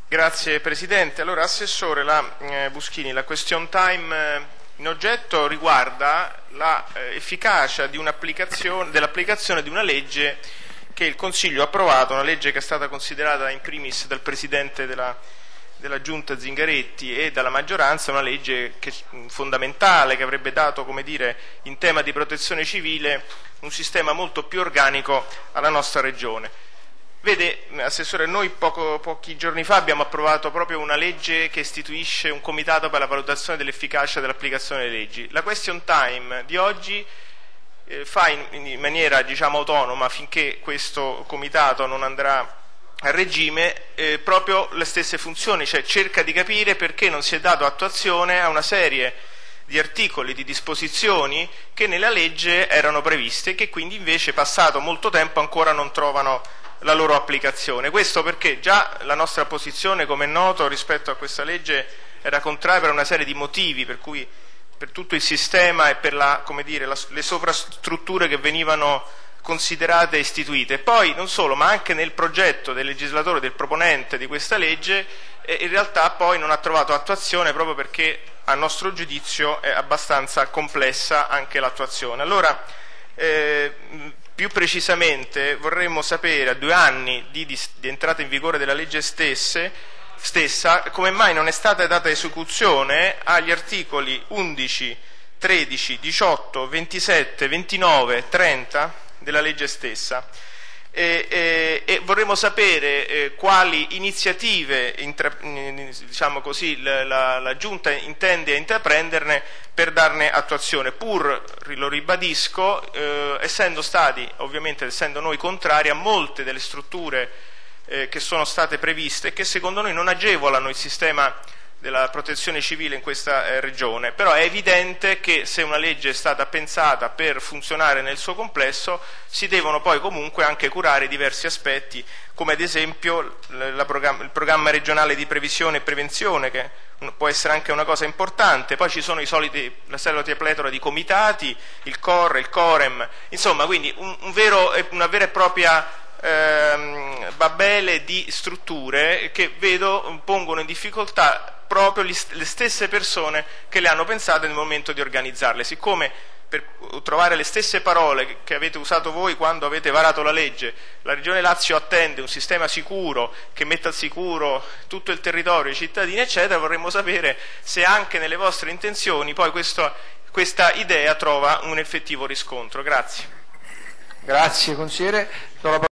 Grazie Presidente. Allora, Assessore Buschini, la question time in oggetto riguarda l'efficacia dell'applicazione di una legge che il Consiglio ha approvato, una legge che è stata considerata in primis dal Presidente della Giunta Zingaretti e dalla maggioranza una legge fondamentale che avrebbe dato, come dire, in tema di protezione civile un sistema molto più organico alla nostra Regione. Vede, Assessore, noi pochi giorni fa abbiamo approvato proprio una legge che istituisce un comitato per la valutazione dell'efficacia dell'applicazione delle leggi. La question time di oggi fa in maniera, diciamo, autonoma, finché questo comitato non andrà a regime, proprio le stesse funzioni, cioè cerca di capire perché non si è dato attuazione a una serie di articoli, di disposizioni che nella legge erano previste e che quindi invece, passato molto tempo, ancora non trovano la loro applicazione. Questo perché già la nostra posizione, come è noto, rispetto a questa legge era contraria per una serie di motivi, per cui per tutto il sistema e per le sovrastrutture che venivano considerate e istituite. Poi non solo, ma anche nel progetto del legislatore, del proponente di questa legge, in realtà poi non ha trovato attuazione proprio perché a nostro giudizio è abbastanza complessa anche l'attuazione. Allora, più precisamente vorremmo sapere, a 2 anni di entrata in vigore della legge stessa, come mai non è stata data esecuzione agli articoli 11, 13, 18, 27, 29, 30 della legge stessa. E vorremmo sapere quali iniziative diciamo così, la Giunta intende intraprenderne per darne attuazione, pur, lo ribadisco, essendo noi contrari a molte delle strutture che sono state previste e che secondo noi non agevolano il sistema della protezione civile in questa regione. Però è evidente che se una legge è stata pensata per funzionare nel suo complesso, si devono poi comunque anche curare diversi aspetti, come ad esempio il programma regionale di previsione e prevenzione, che può essere anche una cosa importante. Poi ci sono la solita pletora di comitati, il COR, il COREM, insomma, quindi una vera e propria babele di strutture che pongono in difficoltà proprio le stesse persone che le hanno pensate nel momento di organizzarle. Siccome, per trovare le stesse parole che avete usato voi quando avete varato la legge, la Regione Lazio attende un sistema sicuro che metta al sicuro tutto il territorio, i cittadini eccetera, vorremmo sapere se anche nelle vostre intenzioni poi questa idea trova un effettivo riscontro. Grazie. Grazie consigliere.